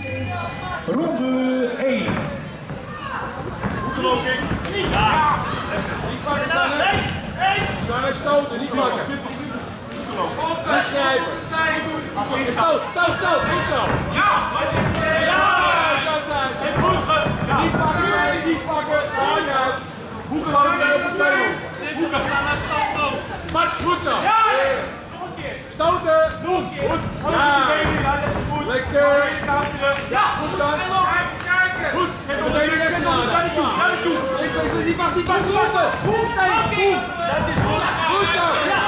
Ronde 1. Hoe geloof ik? Ja! Niet pakken staan, hè? Zijn wij stoten, niet pakken. Niet grijpen. Stoot, niet zo. Ja! Niet pakken, zijn niet pakken. Hoeken houden bij op het been. Hoeken staan naar stand. Mats, goed zo. Stoten, doen. Goed. Ja. Lekker. Ja, goed zo. Goed. Geef de rechts naar. Naar de toe. Die mag niet pakken. Goed. Dat is goed. Goed zo.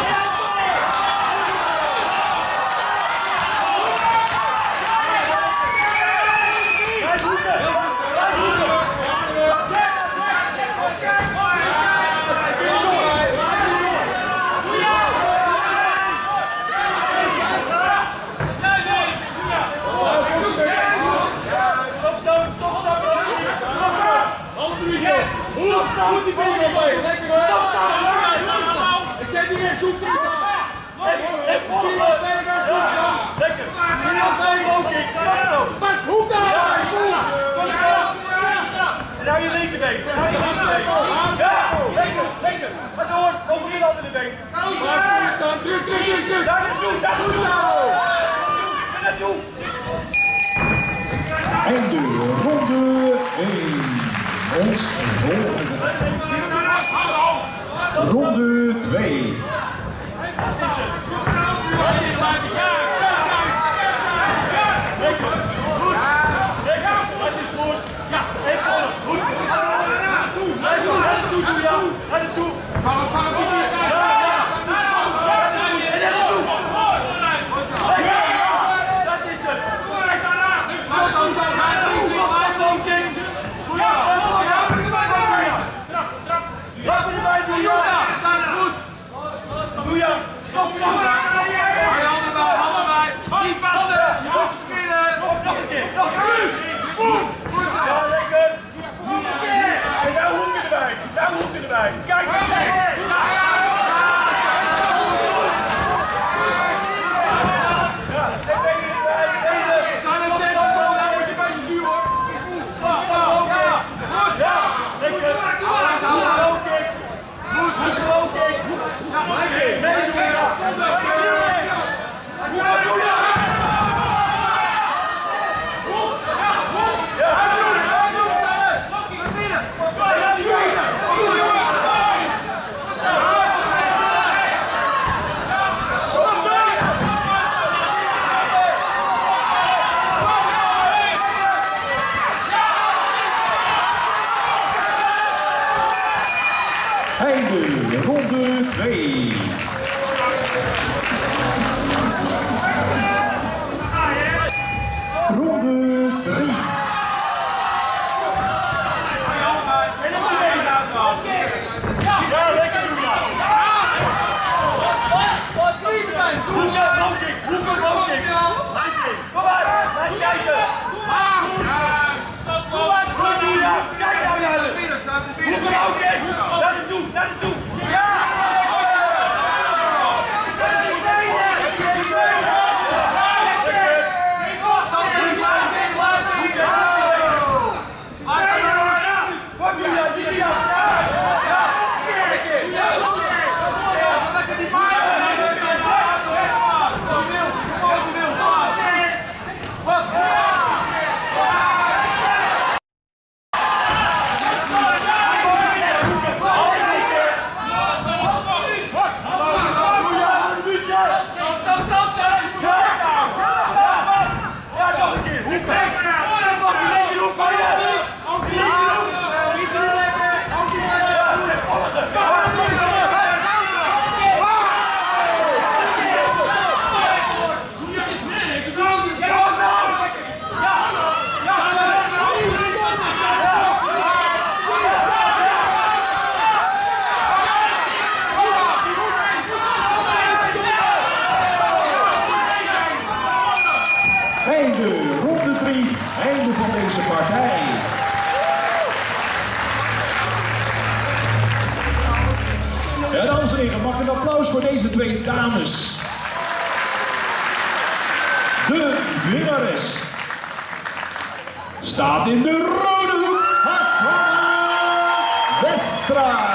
Goed die benen erbij, lekker hoor! En zet die weer zoek terug! En volgen! Lekker! Pas, hoek daar! En hou je linkerbeen! Ja! Lekker! Maar door! Over die andere been! Terug! Daar naartoe! Einde ronde 1. Ons ronde 2. Kijk! Einde ronde 2. Ronde 3. Naar de toe! Einde ronde 3, einde van deze partij. Ja, dames en heren, mag een applaus voor deze twee dames. De winnares staat in de rode hoek Hassan Westra.